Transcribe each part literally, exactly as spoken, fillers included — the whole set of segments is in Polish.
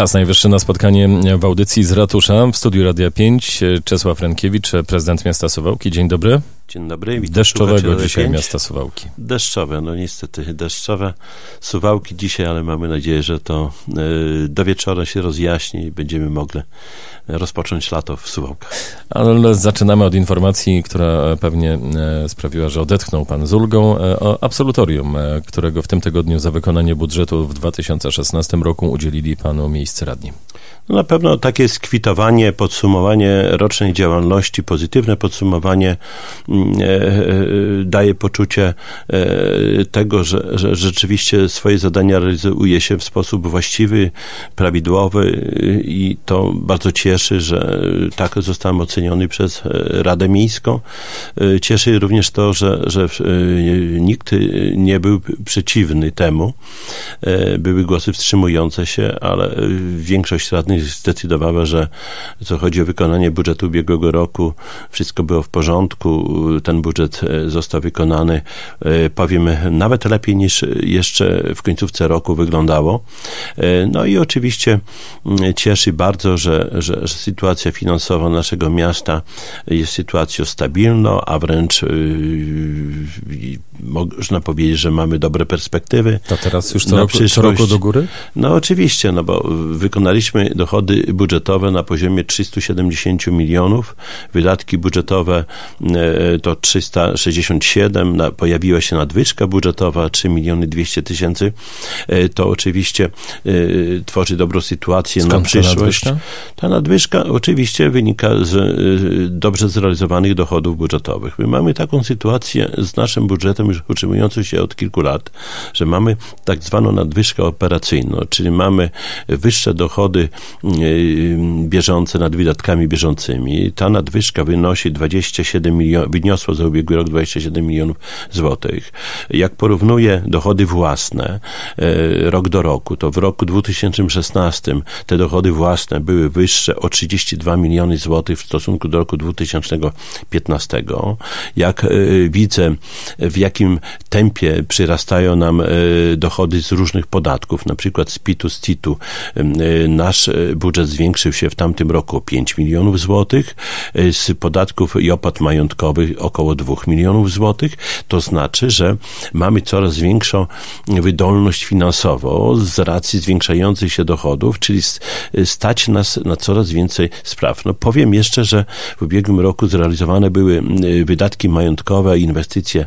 Czas najwyższy na spotkanie w audycji z ratusza. W studiu Radia pięć Czesław Rękiewicz, prezydent miasta Suwałki. Dzień dobry. Dzień dobry. Witam Deszczowego dzisiaj miasta Suwałki. Deszczowe, no niestety deszczowe Suwałki dzisiaj, ale mamy nadzieję, że to y, do wieczora się rozjaśni i będziemy mogli rozpocząć lato w Suwałkach. Ale zaczynamy od informacji, która pewnie e, sprawiła, że odetchnął pan z ulgą, e, o absolutorium, e, którego w tym tygodniu za wykonanie budżetu w dwa tysiące szesnastym roku udzielili panu miejscy radni. No na pewno takie skwitowanie, podsumowanie rocznej działalności, pozytywne podsumowanie e, e, daje poczucie e, tego, że, że rzeczywiście swoje zadania realizuje się w sposób właściwy, prawidłowy i to bardzo cieszy, że tak zostałem oceniony przez Radę Miejską. Cieszy również to, że, że nikt nie był przeciwny temu. Były głosy wstrzymujące się, ale większość radnych zdecydowała, że co chodzi o wykonanie budżetu ubiegłego roku, wszystko było w porządku. Ten budżet został wykonany, powiem, nawet lepiej niż jeszcze w końcówce roku wyglądało. No i oczywiście cieszy bardzo, że, że, że sytuacja finansowa naszego miasta jest sytuacją stabilną, a wręcz yy, można powiedzieć, że mamy dobre perspektywy. To teraz już co, roku, co roku do góry? No oczywiście, no bo wykonaliśmy dochody budżetowe na poziomie trzysta siedemdziesiąt milionów, wydatki budżetowe to trzysta sześćdziesiąt siedem, na, pojawiła się nadwyżka budżetowa trzy miliony dwieście tysięcy. To oczywiście y, tworzy dobrą sytuację Skąd na przyszłość. Ta nadwyżka? Ta nadwyżka oczywiście wynika z y, dobrze zrealizowanych dochodów budżetowych. My mamy taką sytuację z naszym budżetem już utrzymującą się od kilku lat, że mamy tak zwaną nadwyżkę operacyjną, czyli mamy wyższe dochody y, bieżące nad wydatkami bieżącymi. Ta nadwyżka wynosi dwadzieścia siedem milionów, wyniosła za ubiegły rok dwadzieścia siedem milionów złotych. Jak porównuję dochody własne y, rok do roku, to w roku dwa tysiące szesnastym te dochody własne były wyższe o trzydzieści dwa miliony złotych w stosunku do roku dwa tysiące piętnastego. Jak y, widzę, w jakim tempie przyrastają nam y, dochody z różnych podatków, na przykład z pitu, z citu, y, nasz budżet zwiększył się w tamtym roku o pięć milionów złotych, y, z podatków i opłat majątkowych około dwóch milionów złotych. To znaczy, że mamy coraz większą wydolność finansową z racji zwiększających się dochodów, czyli stać nas na coraz więcej spraw. No powiem jeszcze, że w ubiegłym roku zrealizowane były wydatki majątkowe i inwestycje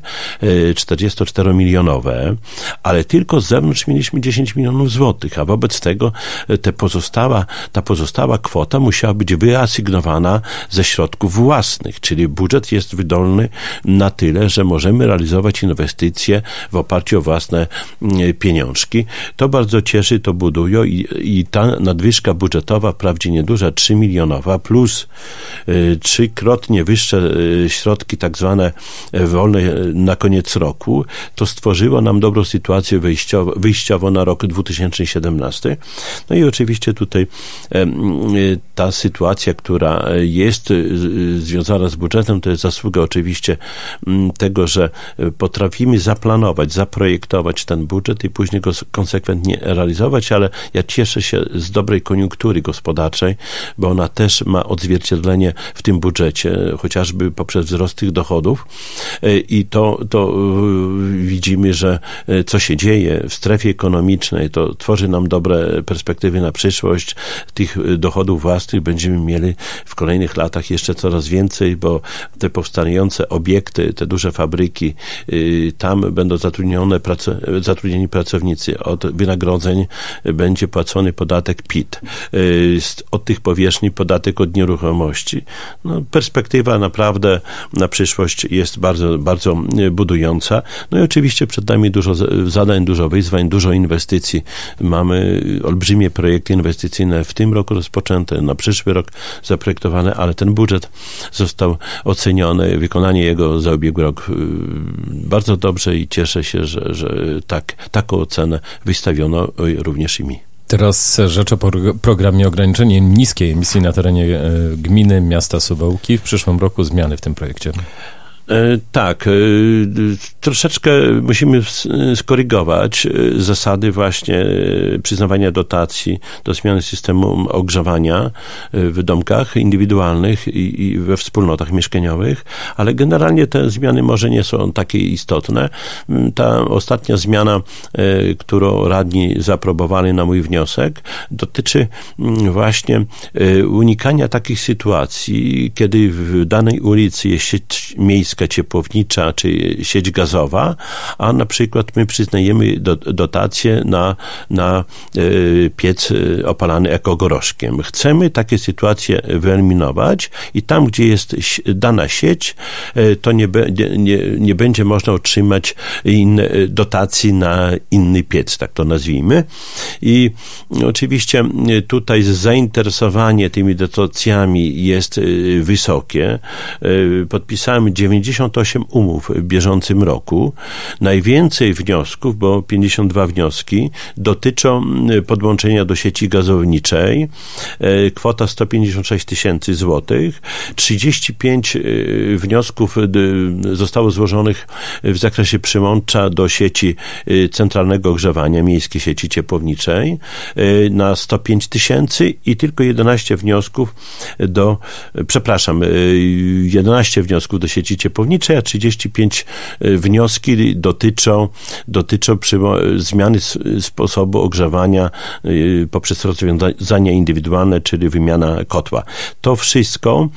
czterdziestoczteromilionowe, ale tylko z zewnątrz mieliśmy dziesięć milionów złotych, a wobec tego te pozostała, ta pozostała kwota musiała być wyasygnowana ze środków własnych, czyli budżet jest wydolny na tyle, że możemy realizować inwestycje w oparciu o własne pieniążki. To bardzo cieszy, to budują i, i ta nadwyżka budżetowa, wprawdzie nieduża, trzy milionowa, plus y, trzykrotnie wyższe y, środki tak zwane wolne na koniec roku, to stworzyło nam dobrą sytuację wyjściowo, wyjściowo na rok dwa tysiące siedemnasty. No i oczywiście tutaj y, y, ta sytuacja, która jest y, związana z budżetem, to jest zasługa oczywiście y, tego, że potrafimy zaplanować, zaprojektować ten budżet i później go konsekwentnie realizować, ale ja cieszę się z dobrej koniunktury gospodarczej, bo ona też ma odzwierciedlenie w tym budżecie, chociażby poprzez wzrost tych dochodów i to, to widzimy, że co się dzieje w strefie ekonomicznej, to tworzy nam dobre perspektywy na przyszłość. Tych dochodów własnych będziemy mieli w kolejnych latach jeszcze coraz więcej, bo te powstające obiekty, te duże fabryki, tam będą zatrudnione, zatrudnieni pracownicy. Od wynagrodzeń będzie płacony podatek P I T. Od tych powierzchni podatek od nieruchomości. No, perspektywa naprawdę na przyszłość jest bardzo, bardzo budująca. No i oczywiście przed nami dużo zadań, dużo wyzwań, dużo inwestycji. Mamy olbrzymie projekty inwestycyjne w tym roku rozpoczęte, na przyszły rok zaprojektowane, ale ten budżet został oceniony, wykonanie jego za ubiegły rok bardzo dobrze i cieszę się, że, że tak, taką ocenę wystawiono również i mi. Teraz rzecz o programie ograniczenia niskiej emisji na terenie gminy miasta Suwałki. W przyszłym roku zmiany w tym projekcie. Tak, troszeczkę musimy skorygować zasady właśnie przyznawania dotacji do zmiany systemu ogrzewania w domkach indywidualnych i we wspólnotach mieszkaniowych, ale generalnie te zmiany może nie są takie istotne. Ta ostatnia zmiana, którą radni zaaprobowali na mój wniosek, dotyczy właśnie unikania takich sytuacji, kiedy w danej ulicy jest sieć miejska, ciepłownicza czy sieć gazowa, a na przykład my przyznajemy do, dotację na, na y, piec opalany ekogoroszkiem. Chcemy takie sytuacje wyeliminować i tam, gdzie jest dana sieć, y, to nie, be, nie, nie będzie można otrzymać inne, dotacji na inny piec, tak to nazwijmy. I oczywiście tutaj zainteresowanie tymi dotacjami jest y, wysokie. Y, podpisałem dziewięćdziesiąt osiem umów w bieżącym roku. Najwięcej wniosków, bo pięćdziesiąt dwa wnioski, dotyczą podłączenia do sieci gazowniczej. Kwota sto pięćdziesiąt sześć tysięcy złotych. trzydzieści pięć wniosków zostało złożonych w zakresie przyłącza do sieci centralnego ogrzewania, miejskiej sieci ciepłowniczej na sto pięć tysięcy i tylko jedenaście wniosków do, przepraszam, jedenaście wniosków do sieci ciepłowniczej, a trzydzieści pięć wnioski dotyczą, dotyczą zmiany sposobu ogrzewania poprzez rozwiązania indywidualne, czyli wymiana kotła. To wszystko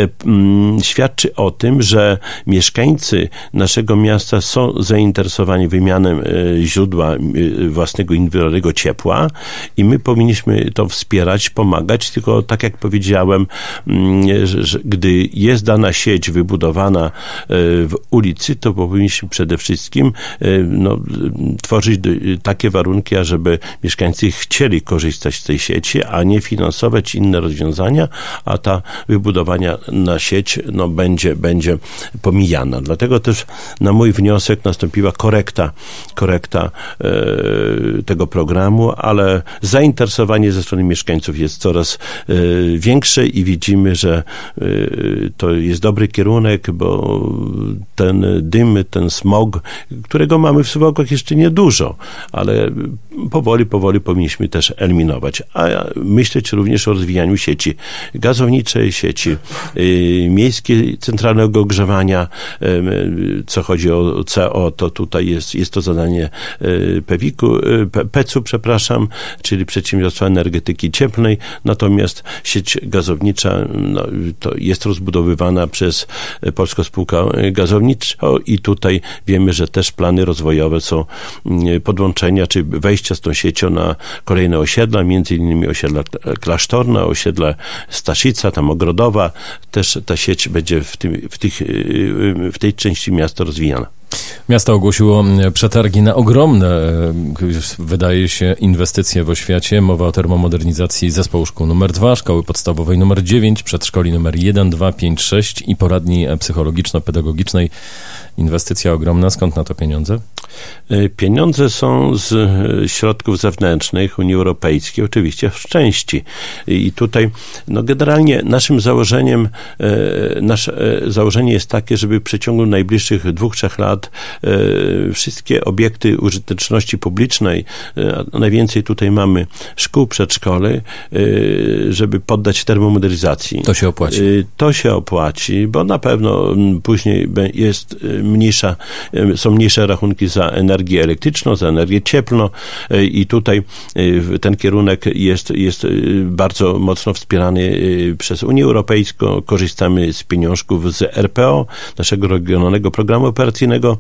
świadczy o tym, że mieszkańcy naszego miasta są zainteresowani wymianą źródła własnego indywidualnego ciepła i my powinniśmy to wspierać, pomagać, tylko tak jak powiedziałem, że, że gdy jest dana sieć wybudowana w ulicy, to powinniśmy przede wszystkim no, tworzyć takie warunki, ażeby mieszkańcy chcieli korzystać z tej sieci, a nie finansować inne rozwiązania, a ta wybudowania na sieć no, będzie, będzie pomijana. Dlatego też na mój wniosek nastąpiła korekta, korekta e, tego programu, ale zainteresowanie ze strony mieszkańców jest coraz e, większe i widzimy, że e, to jest dobry kierunek, bo ten dym, ten smog, którego mamy w Suwałkach jeszcze niedużo, ale powoli, powoli powinniśmy też eliminować. A myśleć również o rozwijaniu sieci gazowniczej, sieci y, miejskiej centralnego ogrzewania. Y, co chodzi o C O, to tutaj jest, jest to zadanie y, Pewiku, y, Pecu, przepraszam, czyli Przedsiębiorstwa Energetyki Cieplnej, natomiast sieć gazownicza no, to jest rozbudowywana przez Polską Spółkę Gazowniczą i tutaj wiemy, że też plany rozwojowe są podłączenia, czy wejścia z tą siecią na kolejne osiedla, między innymi osiedla Klasztorna, osiedla Staszica, tam Ogrodowa. Też ta sieć będzie w, tym, w, tych, w tej części miasta rozwijana. Miasto ogłosiło przetargi na ogromne, wydaje się, inwestycje w oświacie. Mowa o termomodernizacji zespołu szkół numer dwa, szkoły podstawowej numer dziewięć, przedszkoli numer jeden, dwa, pięć, sześć i poradni psychologiczno-pedagogicznej. Inwestycja ogromna. Skąd na to pieniądze? Pieniądze są z środków zewnętrznych Unii Europejskiej, oczywiście w części. I tutaj no generalnie naszym założeniem, nasze założenie jest takie, żeby w przeciągu najbliższych dwóch, trzech lat wszystkie obiekty użyteczności publicznej, a najwięcej tutaj mamy szkół, przedszkole, żeby poddać termomodernizacji. To się opłaci. To się opłaci, bo na pewno później jest mniejsza, są mniejsze rachunki za energię elektryczną, za energię cieplną i tutaj ten kierunek jest, jest bardzo mocno wspierany przez Unię Europejską. Korzystamy z pieniążków z R P O, naszego regionalnego programu operacyjnego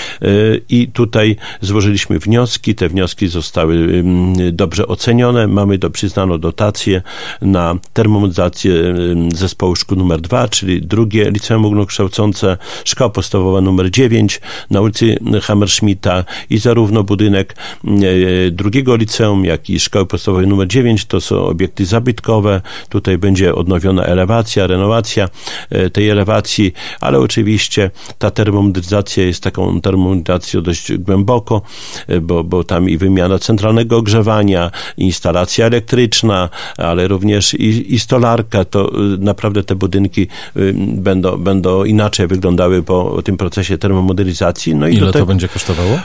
i tutaj złożyliśmy wnioski. Te wnioski zostały dobrze ocenione. Mamy do, przyznaną dotację na termomodernizację zespołu szkół numer dwa, czyli drugie liceum ogólnokształcące, szkoła podstawowa numer dziewięć na ulicy Hammerschmidta i zarówno budynek drugiego liceum, jak i szkoły podstawowej numer dziewięć to są obiekty zabytkowe. Tutaj będzie odnowiona elewacja, renowacja tej elewacji, ale oczywiście ta termomodernizacja jest taką termomodernizacją dość głęboko, bo, bo tam i wymiana centralnego ogrzewania, instalacja elektryczna, ale również i, i stolarka, to naprawdę te budynki będą, będą inaczej wyglądały po tym procesie termomodernizacji. No i ile te, to będzie kosztowało?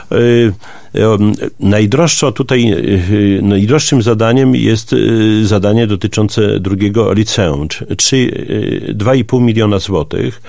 Najdroższo tutaj, najdroższym zadaniem jest zadanie dotyczące drugiego liceum, dwa i pół miliona złotych.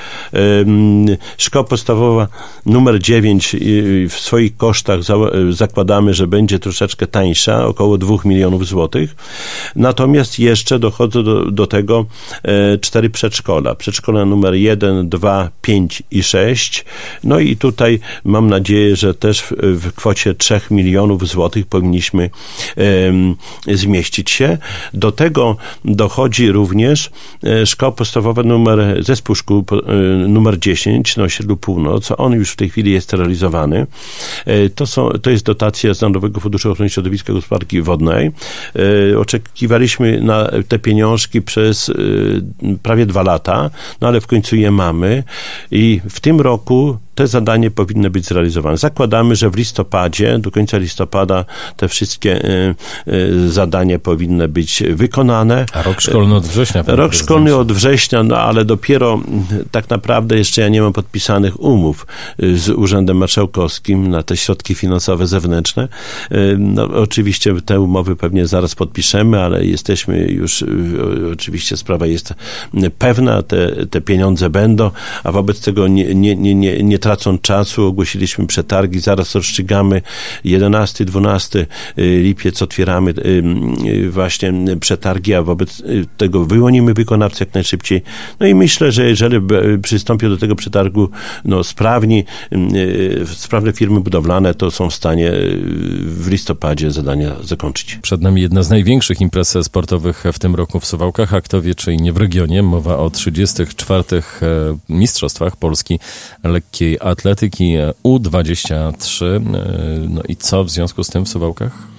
Szkoła podstawowa numer dziewięć w swoich kosztach zakładamy, że będzie troszeczkę tańsza, około dwóch milionów złotych. Natomiast jeszcze dochodzą do, do tego cztery przedszkola. Przedszkola numer jeden, dwa, pięć i sześć. No i tutaj mam nadzieję, że też w, w kwocie trzech milionów złotych powinniśmy um, zmieścić się. Do tego dochodzi również szkoła podstawowa numer, zespół szkół numer dziesięć na osiedlu Północ. On już w tej chwili jest realizowany. To, są, to jest dotacja z Narodowego Funduszu Ochrony Środowiska i Gospodarki Wodnej. Oczekiwaliśmy na te pieniążki przez prawie dwa lata, no ale w końcu je mamy i w tym roku te zadanie powinny być zrealizowane. Zakładamy, że w listopadzie, do końca listopada te wszystkie y, y, zadania powinny być wykonane. A rok szkolny od września? Rok szkolny od września, no ale dopiero tak naprawdę jeszcze ja nie mam podpisanych umów z Urzędem Marszałkowskim na te środki finansowe zewnętrzne. Y, no, oczywiście te umowy pewnie zaraz podpiszemy, ale jesteśmy już, y, oczywiście sprawa jest pewna, te, te pieniądze będą, a wobec tego nie, nie, nie, nie, nie tracąc czasu, ogłosiliśmy przetargi, zaraz rozstrzygamy jedenasty dwunasty lipiec, otwieramy właśnie przetargi, a wobec tego wyłonimy wykonawcę jak najszybciej. No i myślę, że jeżeli przystąpią do tego przetargu no, sprawni, sprawne firmy budowlane, to są w stanie w listopadzie zadania zakończyć. Przed nami jedna z największych imprez sportowych w tym roku w Suwałkach, a kto wie, czy i nie w regionie. Mowa o trzydziestych czwartych Mistrzostwach Polski Lekkiej Atletyki U dwadzieścia trzy. No i co w związku z tym w Suwałkach?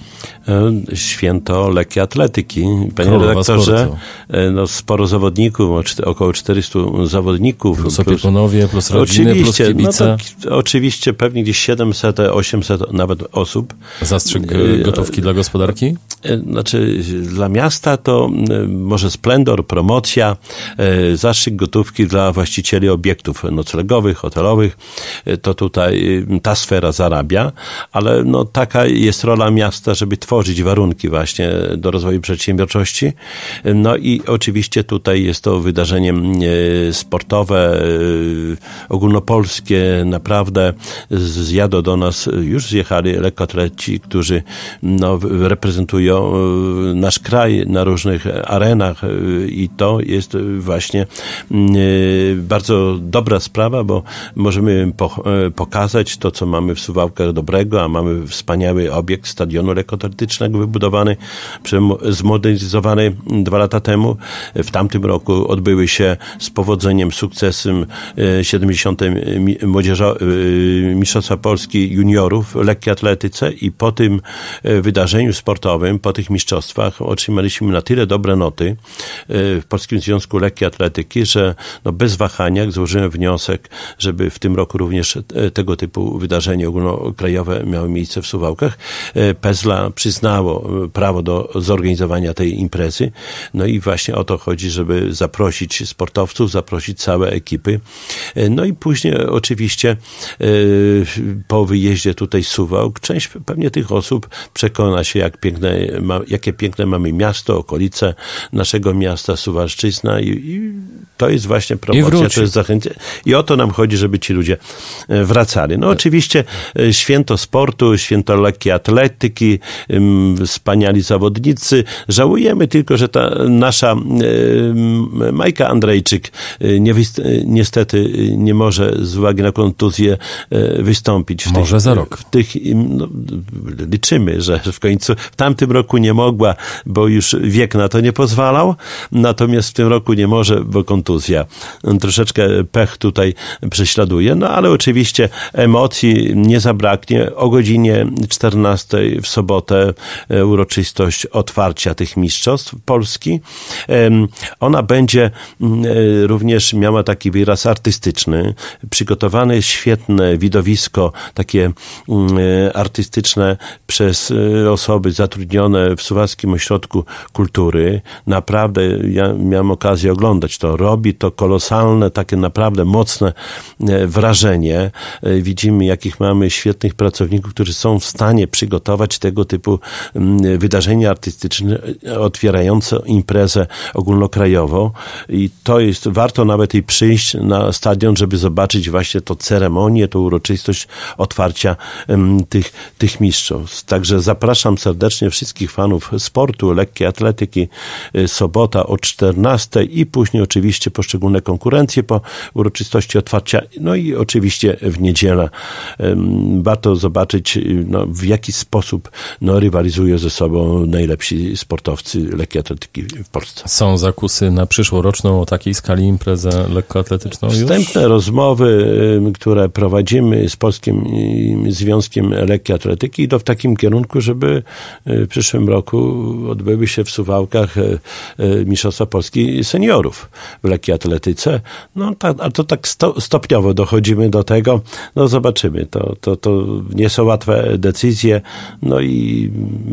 Święto lekkiej atletyki. Panie Królowa redaktorze, sportu. No, sporo zawodników, około czterystu zawodników. Plus opiekunowie, plus rodziny, plus kibice. No to, oczywiście pewnie gdzieś siedemset, osiemset nawet osób. Zastrzyk gotówki dla gospodarki? Znaczy dla miasta to może splendor, promocja, zastrzyk gotówki dla właścicieli obiektów noclegowych, hotelowych. To tutaj ta sfera zarabia, ale no taka jest rola miasta, żeby tworzyć warunki właśnie do rozwoju przedsiębiorczości. No i oczywiście tutaj jest to wydarzenie sportowe, ogólnopolskie. Naprawdę zjadą do nas, już zjechali lekkoatleci, którzy no, reprezentują nasz kraj na różnych arenach i to jest właśnie bardzo dobra sprawa, bo możemy pokazać to, co mamy w Suwałkach dobrego, a mamy wspaniały obiekt stadionu lekkoatletycznego wybudowany, zmodernizowany dwa lata temu. W tamtym roku odbyły się z powodzeniem, sukcesem siedemdziesiąte młodzieżo- Mistrzostwa Polski juniorów w lekkiej atletyce i po tym wydarzeniu sportowym, po tych mistrzostwach otrzymaliśmy na tyle dobre noty w Polskim Związku Lekkiej Atletyki, że no bez wahania złożyłem wniosek, żeby w tym roku również tego typu wydarzenie ogólnokrajowe miały miejsce w Suwałkach. Pezla przyznało prawo do zorganizowania tej imprezy. No i właśnie o to chodzi, żeby zaprosić sportowców, zaprosić całe ekipy. No i później oczywiście po wyjeździe tutaj z Suwałk część pewnie tych osób przekona się, jak piękne, jakie piękne mamy miasto, okolice naszego miasta, Suwalszczyzna i, i to jest właśnie promocja, to jest zachęcenie. I o to nam chodzi, żeby ci ludzie wracali. No oczywiście święto sportu, święto lekkiej atletyki, wspaniali zawodnicy. Żałujemy tylko, że ta nasza Majka Andrejczyk nie wyst- niestety nie może z uwagi na kontuzję wystąpić. W może tych, za rok. W tych, no, liczymy, że w końcu w tamtym roku nie mogła, bo już wiek na to nie pozwalał, natomiast w tym roku nie może, bo kontuzja kontuzja. Troszeczkę pech tutaj prześladuje, no ale oczywiście emocji nie zabraknie. O godzinie czternastej w sobotę uroczystość otwarcia tych mistrzostw Polski. Ona będzie również miała taki wyraz artystyczny. Przygotowane jest świetne widowisko, takie artystyczne przez osoby zatrudnione w Suwałkim Ośrodku Kultury. Naprawdę ja miałem okazję oglądać to. Robi to kolosalne, takie naprawdę mocne wrażenie. Widzimy, jakich mamy świetnych pracowników, którzy są w stanie przygotować tego typu wydarzenia artystyczne, otwierające imprezę ogólnokrajową. I to jest, warto nawet i przyjść na stadion, żeby zobaczyć właśnie to ceremonię, tą uroczystość otwarcia um, tych, tych mistrzostw. Także zapraszam serdecznie wszystkich fanów sportu, lekkiej atletyki. Sobota o czternastej i później oczywiście poszczególne konkurencje po uroczystości otwarcia. No i oczywiście w niedzielę um, warto zobaczyć, no, w jaki sposób no, rywalizują ze sobą najlepsi sportowcy lekkiej atletyki w Polsce. Są zakusy na przyszłoroczną o takiej skali imprezę lekkoatletyczną już? Wstępne rozmowy, które prowadzimy z Polskim Związkiem Lekkiej Atletyki, idą w takim kierunku, żeby w przyszłym roku odbyły się w Suwałkach Mistrzostwa Polski seniorów w lekkiej atletyce. No, tak, a to tak sto, stopniowo dochodzimy do tego. No zobaczymy. To, to, to nie są łatwe decyzje. No i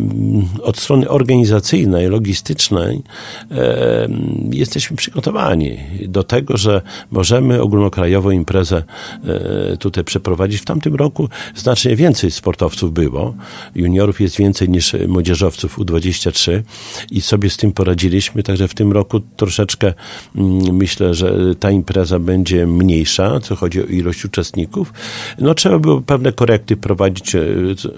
od strony organizacyjnej, logistycznej e, jesteśmy przygotowani do tego, że możemy ogólnokrajową imprezę e, tutaj przeprowadzić. W tamtym roku znacznie więcej sportowców było. Juniorów jest więcej niż młodzieżowców U dwadzieścia trzy i sobie z tym poradziliśmy. Także w tym roku troszeczkę mm, myślę, że ta impreza będzie mniejsza, co chodzi o ilość uczestników. No trzeba było pewne korekty prowadzić, e,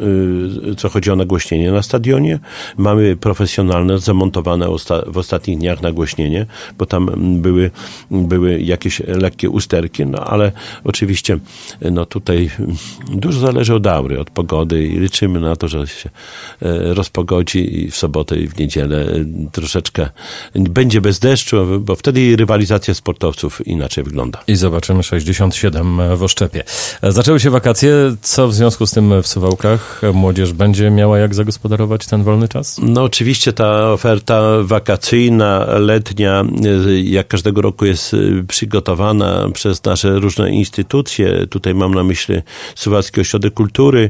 e, co chodzi o nagłośnienie na stadionie. Mamy profesjonalne, zamontowane osta- w ostatnich dniach nagłośnienie, bo tam były, były jakieś lekkie usterki, no ale oczywiście no tutaj dużo zależy od aury, od pogody i liczymy na to, że się rozpogodzi i w sobotę i w niedzielę troszeczkę będzie bez deszczu, bo wtedy rywalizacja sportowców inaczej wygląda. I zobaczymy sześćdziesiąt siedem w Oszczepie. Zaczęły się wakacje. Co w związku z tym w Suwałkach? Młodzież będzie miała jak zagospodarować ten wolny czas? No oczywiście ta oferta wakacyjna, letnia, jak każdego roku jest przygotowana przez nasze różne instytucje. Tutaj mam na myśli Suwałki Ośrodek Kultury,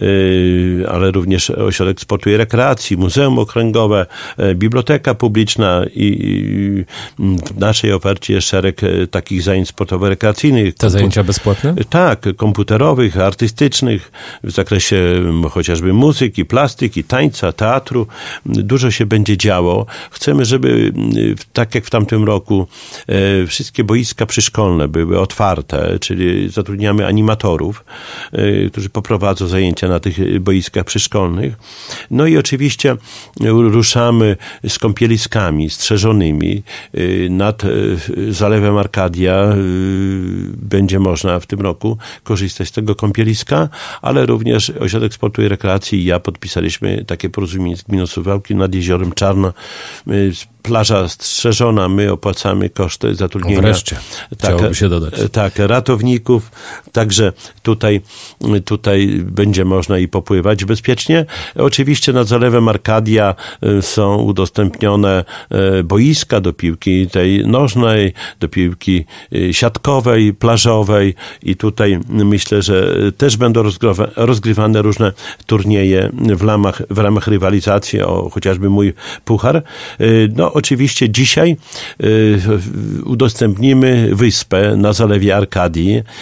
ale również Ośrodek Sportu i Rekreacji, Muzeum Okręgowe, Biblioteka Publiczna i w naszej ofercie jest szereg takich zajęć sportowo-rekreacyjnych. Te zajęcia bezpłatne? Tak, komputerowych, artystycznych, w zakresie chociażby muzyki, plastyki, tańca, teatru. Dużo się będzie działo. Chcemy, żeby tak jak w tamtym roku wszystkie boiska przyszkolne były otwarte, czyli zatrudniamy animatorów, którzy poprowadzą zajęcia na tych boiskach przyszkolnych. No i oczywiście ruszamy z kąpieliskami strzeżonymi nad Zalewem Arkadia. Będzie można w tym roku korzystać z tego kąpieliska, ale również Ośrodek Sportu i Rekreacji i ja podpisaliśmy takie porozumienie z Gminą Suwałki nad Jeziorem Czarno. Plaża strzeżona, my opłacamy koszty zatrudnienia. Wreszcie, chciałoby tak, się dodać. Tak, ratowników. Także tutaj, tutaj będzie można i popływać bezpiecznie. Oczywiście nad Zalewem Arkadia są udostępnione boiska do piłki tej nożnej, do piłki siatkowej, plażowej i tutaj myślę, że też będą rozgrywane różne turnieje w ramach, w ramach rywalizacji o chociażby mój puchar. No oczywiście dzisiaj y, udostępnimy wyspę na Zalewie Arkadii. Y,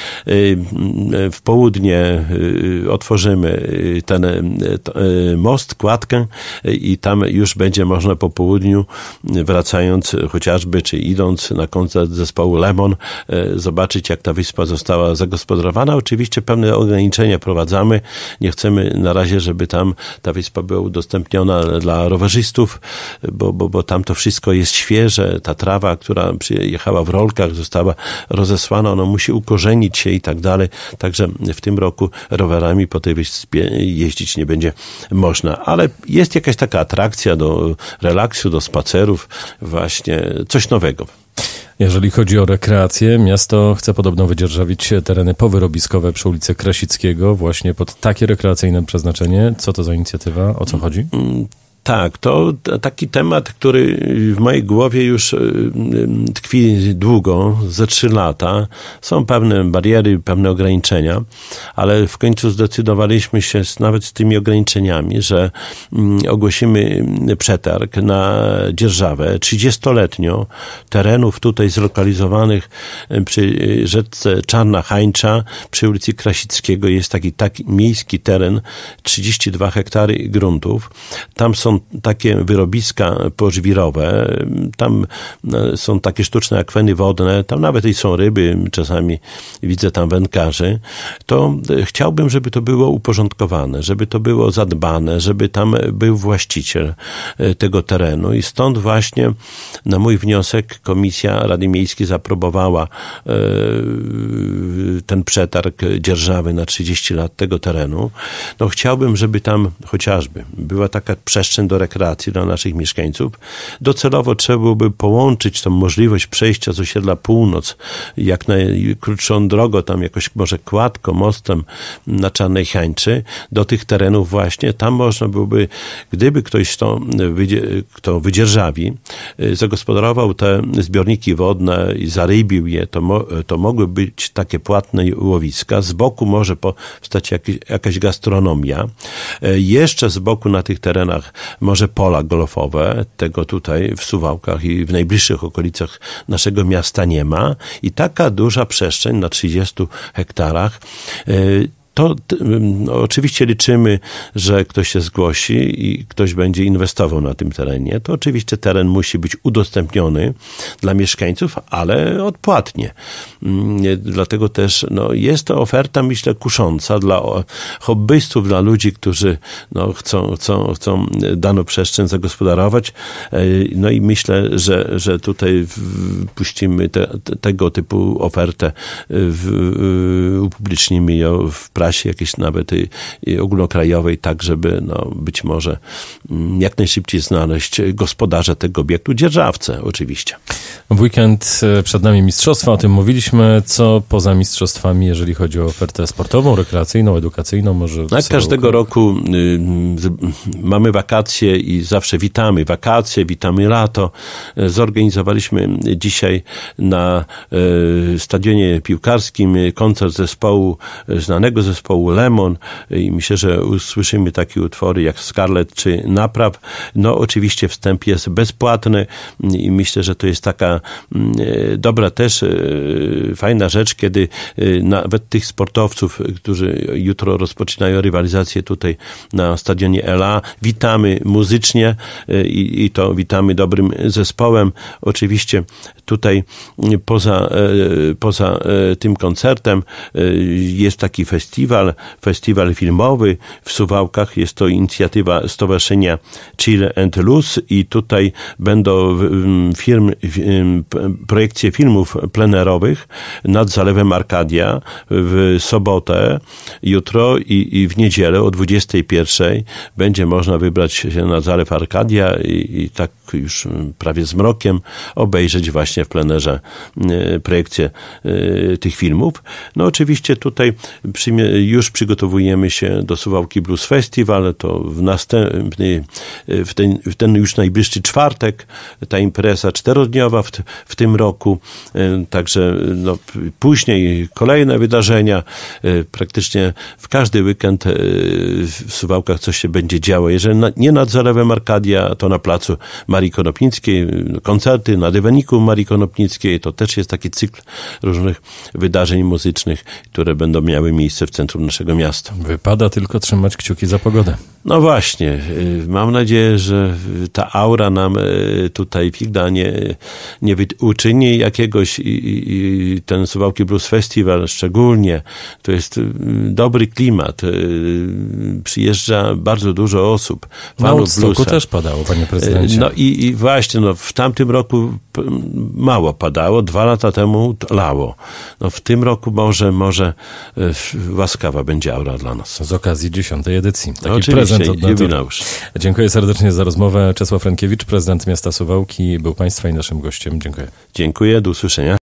w południe y, otworzymy ten y, most, kładkę y, i tam już będzie można po południu, wracając chociażby, czy idąc na koncert zespołu Lemon, y, zobaczyć, jak ta wyspa została zagospodarowana. Oczywiście pewne ograniczenia prowadzamy. Nie chcemy na razie, żeby tam ta wyspa była udostępniona dla rowerzystów, bo, bo, bo tam to wszystko jest świeże. Ta trawa, która przyjechała w rolkach, została rozesłana, ona musi ukorzenić się i tak dalej. Także w tym roku rowerami po tej wyspie jeździć nie będzie można. Ale jest jakaś taka atrakcja do relaksu, do spacerów, właśnie coś nowego. Jeżeli chodzi o rekreację, miasto chce podobno wydzierżawić tereny powyrobiskowe przy ulicy Krasickiego właśnie pod takie rekreacyjne przeznaczenie. Co to za inicjatywa? O co chodzi? Tak, to taki temat, który w mojej głowie już tkwi długo, ze trzy lata. Są pewne bariery, pewne ograniczenia, ale w końcu zdecydowaliśmy się nawet z tymi ograniczeniami, że ogłosimy przetarg na dzierżawę trzydziestoletnią terenów tutaj zlokalizowanych przy rzece Czarna Hańcza, przy ulicy Krasickiego. Jest taki, taki miejski teren, trzydzieści dwa hektary gruntów. Tam są takie wyrobiska pożwirowe, tam są takie sztuczne akweny wodne, tam nawet i są ryby, czasami widzę tam wędkarzy. To chciałbym, żeby to było uporządkowane, żeby to było zadbane, żeby tam był właściciel tego terenu i stąd właśnie na mój wniosek Komisja Rady Miejskiej zaaprobowała ten przetarg dzierżawy na trzydzieści lat tego terenu. No chciałbym, żeby tam chociażby była taka przestrzeń do rekreacji dla naszych mieszkańców. Docelowo trzeba byłoby połączyć tą możliwość przejścia z osiedla Północ jak najkrótszą drogą, tam jakoś może kładką, mostem na Czarnej Hańczy do tych terenów właśnie. Tam można byłoby, gdyby ktoś to, kto wydzierżawi, zagospodarował te zbiorniki wodne i zarybił je, to, mo, to mogły być takie płatne łowiska. Z boku może powstać jakieś, jakaś gastronomia. Jeszcze z boku na tych terenach może pola golfowe, tego tutaj w Suwałkach i w najbliższych okolicach naszego miasta nie ma. I taka duża przestrzeń na trzydziestu hektarach, to no, oczywiście liczymy, że ktoś się zgłosi i ktoś będzie inwestował na tym terenie. To oczywiście teren musi być udostępniony dla mieszkańców, ale odpłatnie. Dlatego też no, jest to oferta, myślę, kusząca dla hobbystów, dla ludzi, którzy no, chcą, chcą, chcą daną przestrzeń zagospodarować. No i myślę, że, że tutaj puścimy te, te, tego typu ofertę, w, upublicznimy ją w prasie jakiejś nawet i, i ogólnokrajowej, tak żeby no, być może jak najszybciej znaleźć gospodarza tego obiektu, dzierżawcę oczywiście. W weekend przed nami mistrzostwa, o tym mówiliśmy. Co poza mistrzostwami, jeżeli chodzi o ofertę sportową, rekreacyjną, edukacyjną? Może no, każdego roku y, mamy wakacje i zawsze witamy wakacje, witamy lato. Zorganizowaliśmy dzisiaj na y, stadionie piłkarskim koncert zespołu, znanego zespołu Lemon i myślę, że usłyszymy takie utwory jak Scarlet czy Napraw. No oczywiście wstęp jest bezpłatny i myślę, że to jest taka dobra też fajna rzecz, kiedy nawet tych sportowców, którzy jutro rozpoczynają rywalizację tutaj na stadionie L A, witamy muzycznie i, i to witamy dobrym zespołem. Oczywiście tutaj poza, poza tym koncertem jest taki festiwal, festiwal filmowy w Suwałkach. Jest to inicjatywa Stowarzyszenia Chill and Luz i tutaj będą firm, projekcje filmów plenerowych nad Zalewem Arkadia w sobotę, jutro i, i w niedzielę o dwudziestej pierwszej będzie można wybrać się na Zalew Arkadia i, i tak już prawie z mrokiem obejrzeć właśnie w plenerze projekcje tych filmów. No oczywiście tutaj już przygotowujemy się do Suwałki Blues Festival, to w następny, w ten, w ten już najbliższy czwartek, ta impreza czterodniowa w, w tym roku, także no, później kolejne wydarzenia, praktycznie w każdy weekend w Suwałkach coś się będzie działo. Jeżeli na, nie nad Zalewem Arkadia, to na placu Marii Konopnickiej, koncerty na dywaniku Marii Konopnickiej, to też jest taki cykl różnych wydarzeń muzycznych, które będą miały miejsce w centrum naszego miasta. Wypada tylko trzymać kciuki za pogodę. No właśnie, mam nadzieję, że ta aura nam tutaj Figda nie, nie uczyni jakiegoś i, i ten Suwałki Blues Festival szczególnie, to jest dobry klimat, przyjeżdża bardzo dużo osób, fanów bluesa. Na Woodstocku też padało, panie prezydencie. No i, i właśnie, no w tamtym roku mało padało, dwa lata temu lało. No w tym roku może, może w łaskawa będzie aura dla nas. Z okazji dziesiątej edycji. Taki Oczywiście, prezent od natury. jubileusz. Dziękuję serdecznie za rozmowę. Czesław Rękiewicz, prezydent miasta Suwałki, był państwa i naszym gościem. Dziękuję. Dziękuję, do usłyszenia.